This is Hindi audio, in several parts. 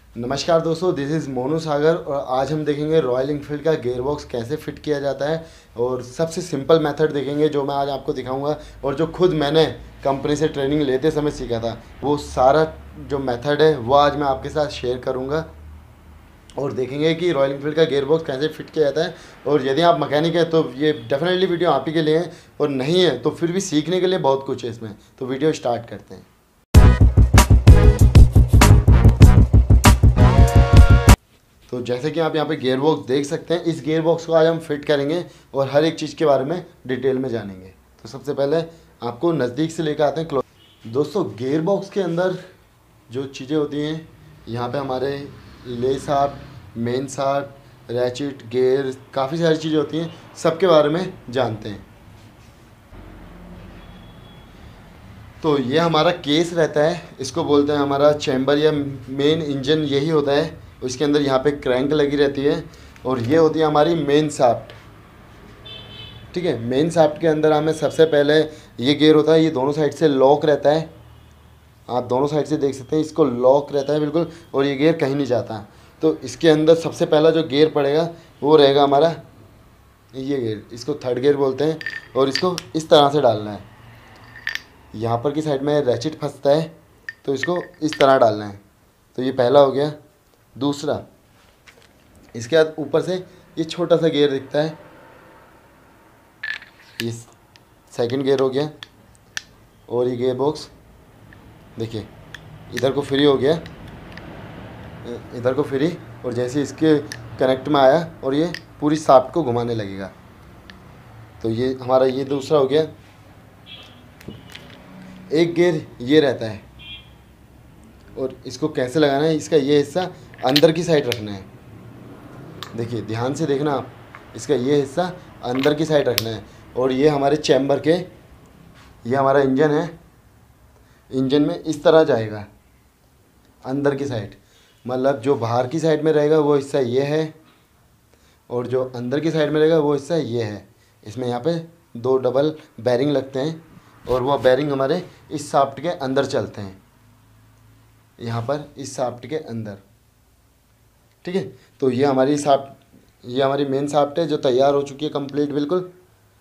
नमस्कार दोस्तों, दिस इज़ मोनू सागर और आज हम देखेंगे रॉयल एनफील्ड का गियर बॉक्स कैसे फिट किया जाता है। और सबसे सिंपल मेथड देखेंगे जो मैं आज आपको दिखाऊंगा और जो खुद मैंने कंपनी से ट्रेनिंग लेते समय सीखा था। वो सारा जो मेथड है वो आज मैं आपके साथ शेयर करूंगा और देखेंगे कि रॉयल एनफील्ड का गियर बॉक्स कैसे फिट किया जाता है। और यदि आप मैकेनिक हैं तो ये डेफिनेटली वीडियो आप ही के लिए है, और नहीं है तो फिर भी सीखने के लिए बहुत कुछ है इसमें। तो वीडियो स्टार्ट करते हैं। तो जैसे कि आप यहाँ पे गियर बॉक्स देख सकते हैं, इस गियर बॉक्स को आज हम फिट करेंगे और हर एक चीज़ के बारे में डिटेल में जानेंगे। तो सबसे पहले आपको नज़दीक से लेकर आते हैं दोस्तों, गियर बॉक्स के अंदर जो चीज़ें होती हैं, यहाँ पे हमारे layshaft, main shaft, ratchet, gear, काफ़ी सारी चीज़ें होती हैं, सबके बारे में जानते हैं। तो ये हमारा केस रहता है, इसको बोलते हैं हमारा चैम्बर या मेन इंजन, यही होता है। इसके अंदर यहाँ पे क्रैंक लगी रहती है और ये होती है हमारी मेन शाफ्ट। ठीक है, मेन शाफ्ट के अंदर हमें सबसे पहले ये गियर होता है, ये दोनों साइड से लॉक रहता है। आप दोनों साइड से देख सकते हैं, इसको लॉक रहता है बिल्कुल, और ये गियर कहीं नहीं जाता। तो इसके अंदर सबसे पहला जो गियर पड़ेगा वो रहेगा हमारा ये गियर, इसको थर्ड गियर बोलते हैं। और इसको इस तरह से डालना है, यहाँ पर की साइड में रैचिट फंसता है तो इसको इस तरह डालना है। तो ये पहला हो गया। दूसरा, इसके बाद ऊपर से ये छोटा सा गियर दिखता है, ये सेकंड गियर हो गया। और ये गियर बॉक्स देखिए इधर को फ्री हो गया, इधर को फ्री, और जैसे इसके कनेक्ट में आया और ये पूरी शाफ्ट को घुमाने लगेगा। तो ये हमारा ये दूसरा हो गया। एक गियर ये रहता है और इसको कैसे लगाना है, इसका ये हिस्सा अंदर की साइड रखना है। देखिए ध्यान से देखना आप, इसका ये हिस्सा अंदर की साइड रखना है। और ये हमारे चैम्बर के, ये हमारा इंजन है, इंजन में इस तरह जाएगा अंदर की साइड। मतलब जो बाहर की साइड में रहेगा वो हिस्सा ये है, और जो अंदर की साइड में रहेगा वो हिस्सा ये है। इसमें यहाँ पे दो डबल बैरिंग लगते हैं और वो बैरिंग हमारे इस शाफ्ट के अंदर चलते हैं, यहाँ पर इस शाफ्ट के अंदर। ठीक है, तो ये हमारी शाफ्ट, ये हमारी मेन शाफ्ट है जो तैयार हो चुकी है कंप्लीट बिल्कुल।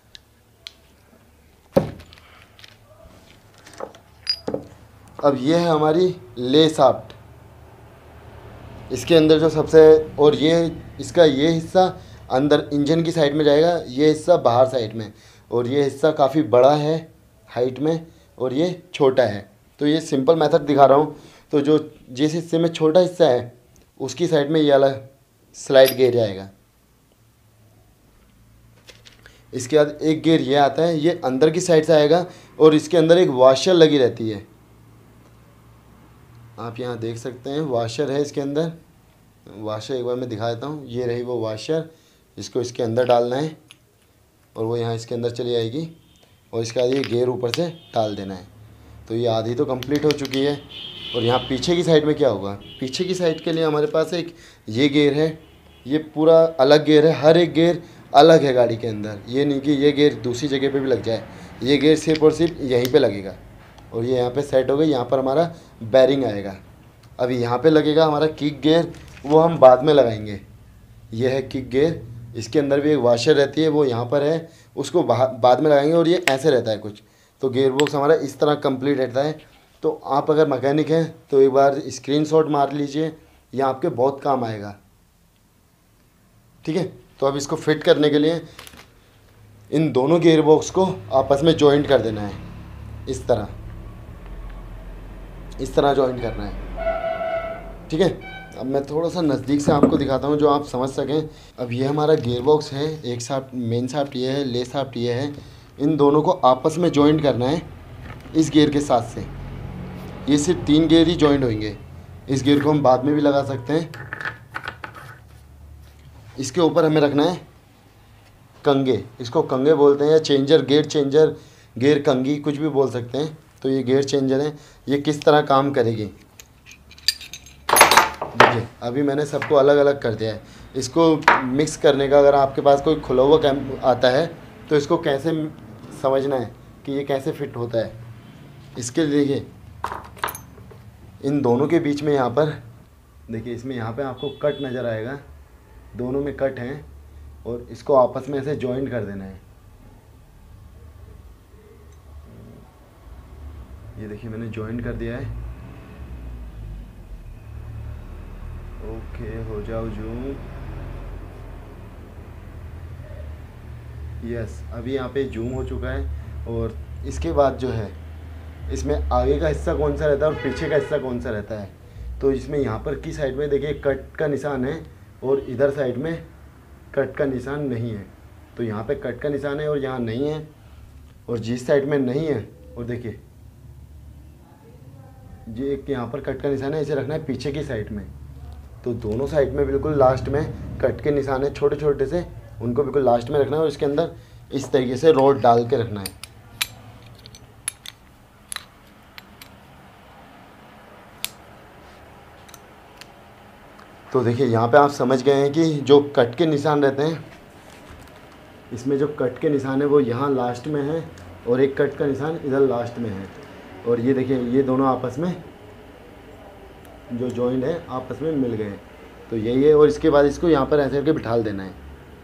अब ये है हमारी ले शाफ्ट, इसके अंदर जो सबसे, और ये इसका ये हिस्सा अंदर इंजन की साइड में जाएगा, ये हिस्सा बाहर साइड में, और ये हिस्सा काफ़ी बड़ा है हाइट में और ये छोटा है। तो ये सिंपल मेथड दिखा रहा हूँ। तो जो जिस हिस्से में छोटा हिस्सा है उसकी साइड में ये वाला स्लाइड गियर जाएगा। इसके बाद एक गियर ये आता है, ये अंदर की साइड से आएगा और इसके अंदर एक वॉशर लगी रहती है। आप यहाँ देख सकते हैं वॉशर है इसके अंदर। वॉशर एक बार मैं दिखा देता हूँ, ये रही वो वॉशर। इसको इसके अंदर डालना है और वो यहाँ इसके अंदर चली आएगी, और इसके बाद ये गियर ऊपर से डाल देना है। तो ये आधी तो कंप्लीट हो चुकी है। और यहाँ पीछे की साइड में क्या होगा, पीछे की साइड के लिए हमारे पास एक ये गियर है, ये पूरा अलग गियर है। हर एक गियर अलग है गाड़ी के अंदर, ये नहीं कि ये गियर दूसरी जगह पे भी लग जाए। ये गियर सिर्फ और सिर्फ यहीं पे लगेगा और ये यहाँ पे सेट हो गई। यहाँ पर हमारा बैरिंग आएगा। अभी यहाँ पे लगेगा हमारा किक गियर, वो हम बाद में लगाएंगे। ये है किक गियर, इसके अंदर भी एक वॉशर रहती है, वो यहाँ पर है, उसको बाद में लगाएंगे। और ये ऐसे रहता है कुछ। तो गियर बॉक्स हमारा इस तरह कंप्लीट रहता है। तो आप अगर मैकेनिक हैं तो एक बार स्क्रीनशॉट मार लीजिए, ये आपके बहुत काम आएगा। ठीक है, तो अब इसको फिट करने के लिए इन दोनों गियर बॉक्स को आपस में जॉइंट कर देना है। इस तरह जॉइंट करना है। ठीक है, अब मैं थोड़ा सा नज़दीक से आपको दिखाता हूँ जो आप समझ सकें। अब ये हमारा गियर बॉक्स है, एक शाफ्ट मेन शाफ्ट ये है, ले शाफ्ट ये है। इन दोनों को आपस में जॉइंट करना है इस गियर के साथ से। ये सिर्फ 3 गियर ही जॉइंट होंगे। इस गियर को हम बाद में भी लगा सकते हैं। इसके ऊपर हमें रखना है कंगे, इसको कंगे बोलते हैं, या चेंजर, गियर चेंजर, गियर कंगी, कुछ भी बोल सकते हैं। तो ये गियर चेंजर है। ये किस तरह काम करेगी देखिए, अभी मैंने सबको अलग अलग कर दिया है। इसको मिक्स करने का, अगर आपके पास कोई खुला हुआ कैम आता है तो इसको कैसे समझना है कि ये कैसे फिट होता है, इसके लिए देखिए इन दोनों के बीच में यहाँ पर देखिए इसमें यहाँ पे आपको कट नज़र आएगा, दोनों में कट हैं और इसको आपस में ऐसे जॉइंट कर देना है। ये देखिए मैंने जॉइंट कर दिया है। ओके, हो जाओ जूम। यस, अभी यहाँ पे जूम हो चुका है। और इसके बाद जो है इसमें आगे का हिस्सा कौन सा रहता है और पीछे का हिस्सा कौन सा रहता है, तो इसमें यहाँ पर की साइड में देखिए कट का निशान है और इधर साइड में कट का निशान नहीं है। तो यहाँ पे कट का निशान है और यहाँ नहीं है, और जिस साइड में नहीं है और देखिए ये एक यहाँ पर कट का निशान है, इसे रखना है पीछे की साइड में। तो दोनों साइड में बिल्कुल लास्ट में कट के निशान है छोटे छोटे से, उनको बिल्कुल लास्ट में रखना है और इसके अंदर इस तरीके से रॉड डाल के रखना है। तो देखिए यहाँ पे आप समझ गए हैं कि जो कट के निशान रहते हैं, इसमें जो कट के निशान है वो यहाँ लास्ट में है और एक कट का निशान इधर लास्ट में है। और ये देखिए ये दोनों आपस में जो जॉइंट है आपस में मिल गए, तो यही है। और इसके बाद इसको यहाँ पर ऐसे करके बिठा देना है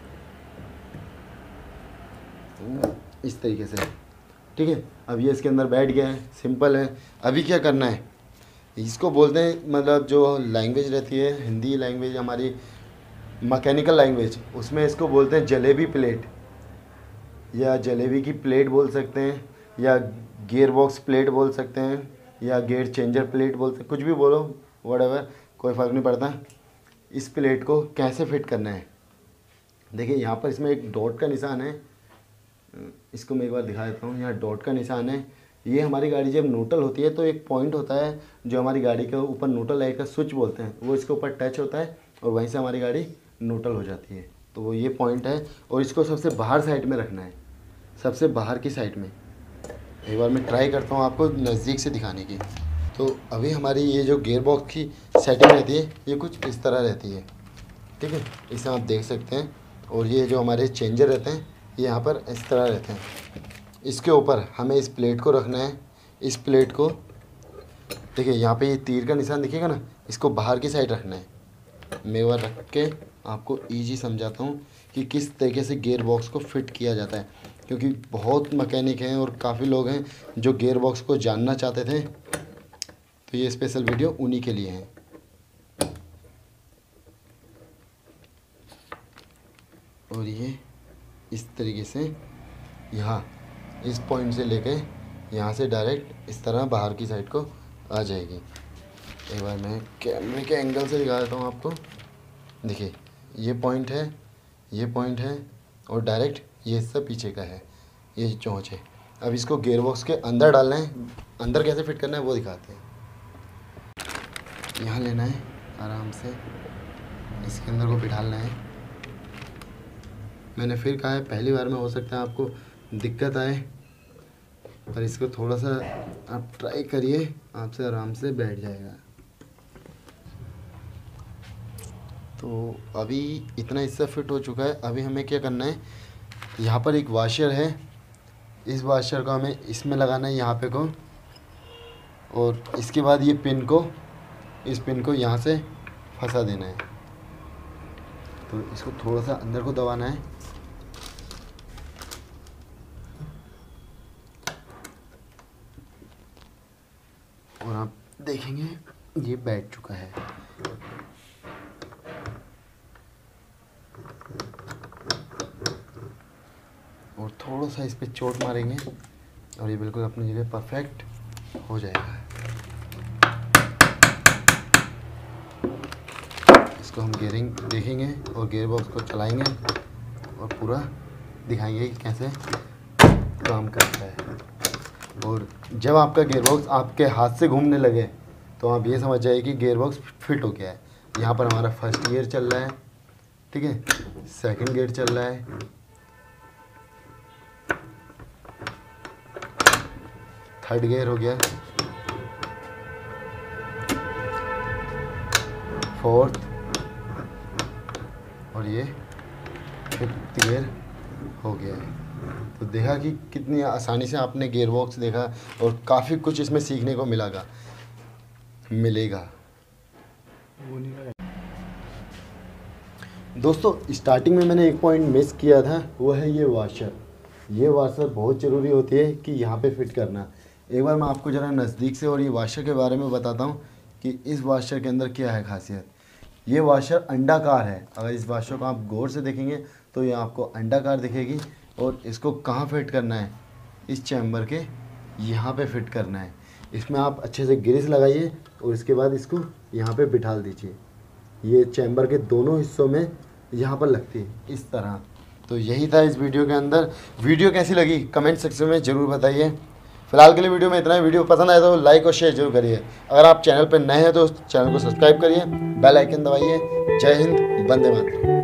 इस तरीके से, ठीक है। अब ये इसके अंदर बैठ गया है, सिंपल है। अभी क्या करना है, इसको बोलते हैं मतलब जो लैंग्वेज रहती है हिंदी लैंग्वेज हमारी मैकेनिकल लैंग्वेज, उसमें इसको बोलते हैं जलेबी प्लेट या जलेबी की प्लेट बोल सकते हैं, या गियर बॉक्स प्लेट बोल सकते हैं, या गियर चेंजर प्लेट बोल सकते हैं, कुछ भी बोलो, व्हाटएवर, कोई फ़र्क नहीं पड़ता। इस प्लेट को कैसे फिट करना है, देखिए यहाँ पर इसमें एक डॉट का निशान है, इसको मैं एक बार दिखा देता हूँ। यहाँ डॉट का निशान है, ये हमारी गाड़ी जब न्यूट्रल होती है तो एक पॉइंट होता है जो हमारी गाड़ी के ऊपर न्यूट्रल लाइट का स्विच बोलते हैं, वो इसके ऊपर टच होता है और वहीं से हमारी गाड़ी न्यूट्रल हो जाती है। तो वो ये पॉइंट है और इसको सबसे बाहर साइड में रखना है, सबसे बाहर की साइड में। एक बार मैं ट्राई करता हूँ आपको नज़दीक से दिखाने की। तो अभी हमारी ये जो गियर बॉक्स की सेटिंग रहती है ये कुछ इस तरह रहती है, ठीक है, इसे आप देख सकते हैं। और ये जो हमारे चेंजर रहते हैं ये यहाँ पर इस तरह रहते हैं। इसके ऊपर हमें इस प्लेट को रखना है। इस प्लेट को देखिए यहाँ पे ये तीर का निशान दिखेगा ना, इसको बाहर की साइड रखना है। मैं एक बार रख के आपको ईजी समझाता हूँ कि किस तरीके से गियर बॉक्स को फिट किया जाता है, क्योंकि बहुत मैकेनिक हैं और काफ़ी लोग हैं जो गियर बॉक्स को जानना चाहते थे, तो ये स्पेशल वीडियो उन्हीं के लिए है। और ये इस तरीके से यहाँ इस पॉइंट से लेके यहाँ से डायरेक्ट इस तरह बाहर की साइड को आ जाएगी। एक बार मैं कैमरे के एंगल से दिखा देता हूँ आपको। देखिए ये पॉइंट है, ये पॉइंट है और डायरेक्ट ये हिस्सा पीछे का है, ये चोंच है। अब इसको गियर बॉक्स के अंदर डालना है, अंदर कैसे फिट करना है वो दिखाते हैं। यहाँ लेना है आराम से, इसके अंदर को बिठाना है। मैंने फिर कहा है पहली बार में हो सकता है आपको दिक्कत आए, पर इसको थोड़ा सा आप ट्राई करिए, आपसे आराम से बैठ जाएगा। तो अभी इतना हिस्सा फिट हो चुका है। अभी हमें क्या करना है, यहाँ पर एक वाशर है, इस वाशर को हमें इसमें लगाना है यहाँ पे को, और इसके बाद ये पिन को, इस पिन को यहाँ से फंसा देना है। तो इसको थोड़ा सा अंदर को दबाना है और आप देखेंगे ये बैठ चुका है। और थोड़ा सा इस पे चोट मारेंगे और ये बिल्कुल अपनी जगह परफेक्ट हो जाएगा। इसको हम गियरिंग देखेंगे और गियर बॉक्स को चलाएंगे और पूरा दिखाएंगे कि कैसे काम करता है। और जब आपका गियर बॉक्स आपके हाथ से घूमने लगे तो आप ये समझ जाइए कि गियर बॉक्स फिट हो गया है। यहाँ पर हमारा फर्स्ट गियर चल रहा है, ठीक है, सेकंड गियर चल रहा है, थर्ड गियर हो गया, फोर्थ, और ये फिफ्थ गियर हो गया है। तो देखा कि कितनी आसानी से आपने गियर बॉक्स देखा और काफ़ी कुछ इसमें सीखने को मिलेगा। दोस्तों स्टार्टिंग में मैंने एक पॉइंट मिस किया था, वो है ये वाशर। ये वाशर बहुत ज़रूरी होती है कि यहाँ पे फिट करना। एक बार मैं आपको ज़रा नज़दीक से और ये वाशर के बारे में बताता हूँ कि इस वाशर के अंदर क्या है खासियत। ये वाशर अंडाकार है। अगर इस वाशर को आप गौर से देखेंगे तो ये आपको अंडाकार दिखेगी। और इसको कहाँ फिट करना है, इस चैम्बर के यहाँ पे फिट करना है। इसमें आप अच्छे से ग्रीस लगाइए और इसके बाद इसको यहाँ पे बिठा दीजिए। ये चैम्बर के दोनों हिस्सों में यहाँ पर लगती है इस तरह। तो यही था इस वीडियो के अंदर। वीडियो कैसी लगी कमेंट सेक्शन में ज़रूर बताइए। फिलहाल के लिए वीडियो में इतना ही। वीडियो पसंद आए तो लाइक और शेयर जरूर करिए। अगर आप चैनल पर नए हैं तो चैनल को सब्सक्राइब करिए, बेल आइकन दबाइए। जय हिंद, वंदे मातरम।